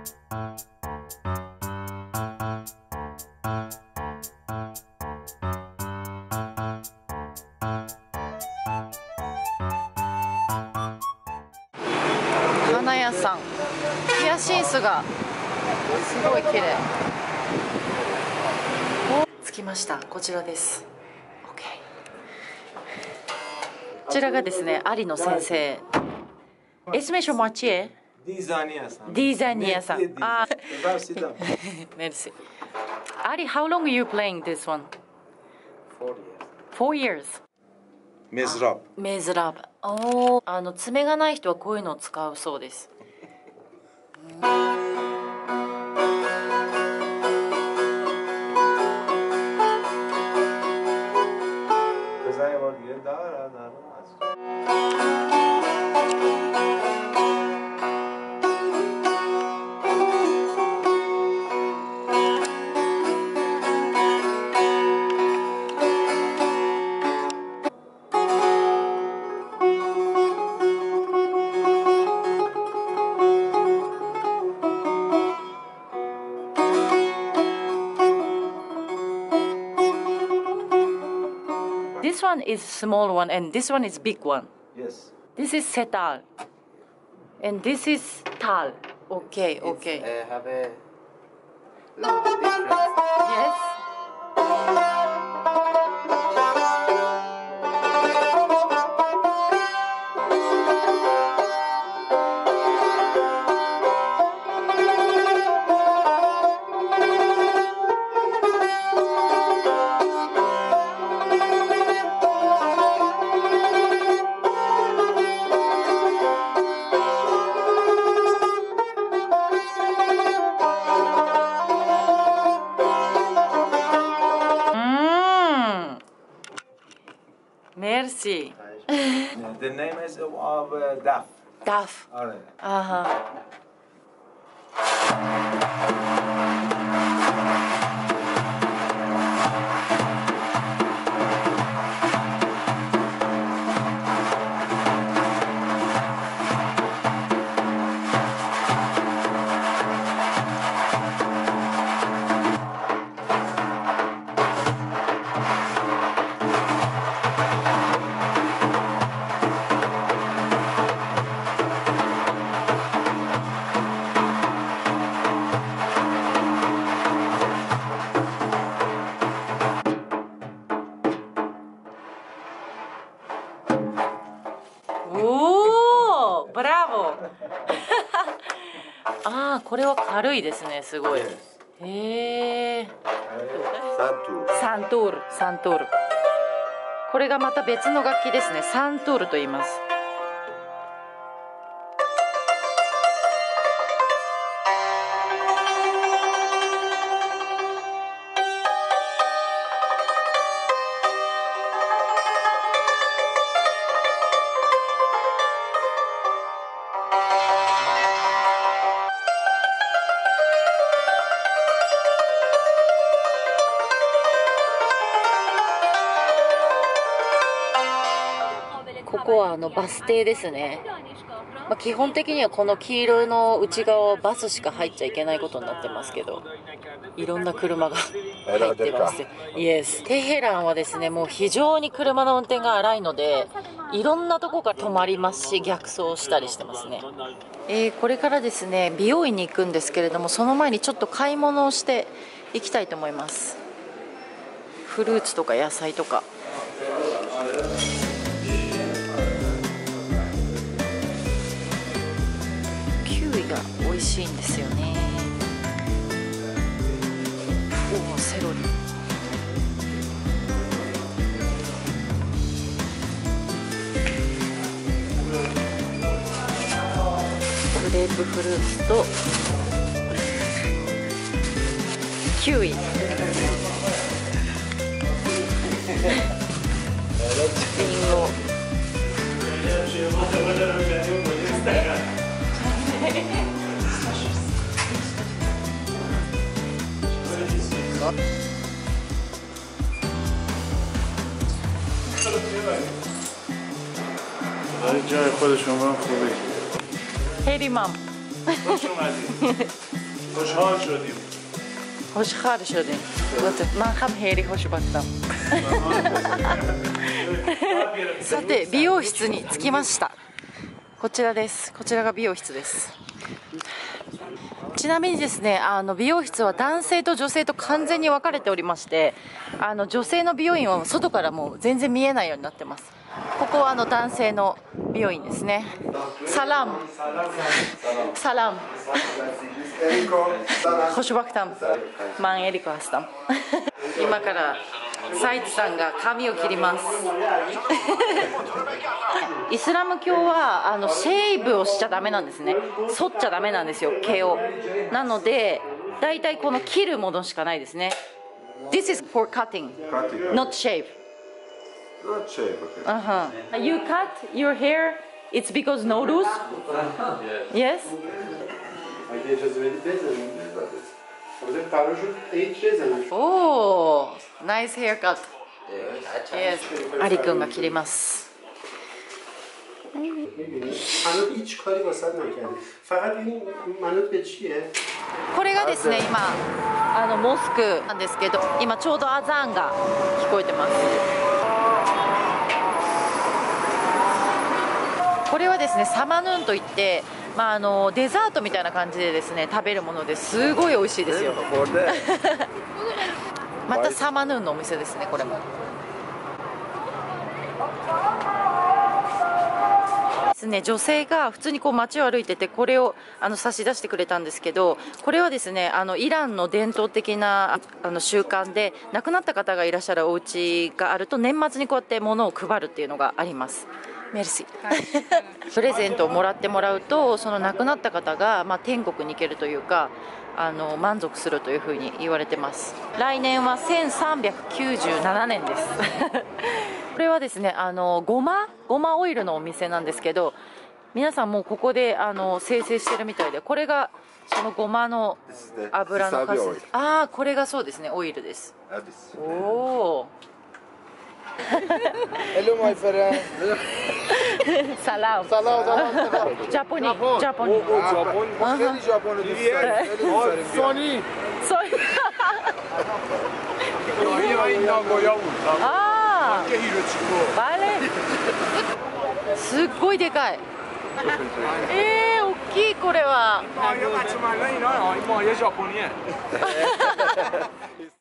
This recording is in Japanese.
花屋さん、ヒヤシンスがすごい綺麗。着きました。こちらです。OK。こちらがですね、アリの先生。エスメショマチエ。ディザニアさん。ディザニアさん。あ。メルシ。アリ、how long are you playing this one? 4 years. メズラブ。 メズラブ。おお、爪がない人はこういうのを使うそうです。This one is small one and this one is big one. Yes. This is setal. And this is tal. Okay, okay. Have a lot of difference. Yes. Merci. The name is of Daf. Daf. Alright. Uh-huh.おー、ブラボー。ああ、これは軽いですね、すごい。へえ。サントゥール、サントゥール。これがまた別の楽器ですね。サントゥールと言います。ここはバス停ですね。基本的にはこの黄色の内側はバスしか入っちゃいけないことになってますけど、いろんな車が入ってます。イエス。テヘランはですね、もう非常に車の運転が荒いので、いろんなとこから止まりますし、逆走したりしてますね。これからですね、美容院に行くんですけれども、その前にちょっと買い物をしていきたいと思います。フルーツとか野菜とか。が美味しいんですよね。おお、セロリ。グレープフルーツとキウイ。リンゴ。 جای خود شما خوبه. خیلی ممنون. خوشحال شدیم. من هم خیلی خوشبختم.さて美容室に着きました。こちらです。こちらが美容室です。ちなみにですね、美容室は男性と女性と完全に分かれておりまして、女性の美容院は外からもう全然見えないようになってます。ここは男性の美容院ですね。サラムサラムホシュバクタンマンエリコハスタン今からサイツさんが髪を切りますイスラム教はシェイブをしちゃダメなんですね。剃っちゃダメなんですよ、毛を。なのでだいたいこの切るものしかないですね。 This is for cutting, not shave. Not shave, okay. You cut your hair, it's because Nowruz? Yes? Oh, nice haircut. Yes. アリ君が切ります。これがですね、今モスクなんですけど、今ちょうどアザーンが聞こえてます。これはですね、サマヌーンといって、デザートみたいな感じでですね食べるものですごい美味しいですよまたサマヌーンのお店ですね、これも。ですね、女性が普通にこう街を歩いてて、これを差し出してくれたんですけど、これはですねイランの伝統的な習慣で、亡くなった方がいらっしゃるお家があると年末にこうやって物を配るっていうのがあります。メルシープレゼントをもらってもらうと、その亡くなった方が、天国に行けるというか満足するというふうに言われてます。来年は1397年ですこれはですねごまオイルのお店なんですけど、皆さんもうここで生成してるみたいで、これがそのごまの油のかす。ああ、これがそうですね、オイルです。おお Hello, my friend. Salam. Japonese. Japonese. Japonese. Sony. Ah. Vale. すっごいでかい。大きいこれは。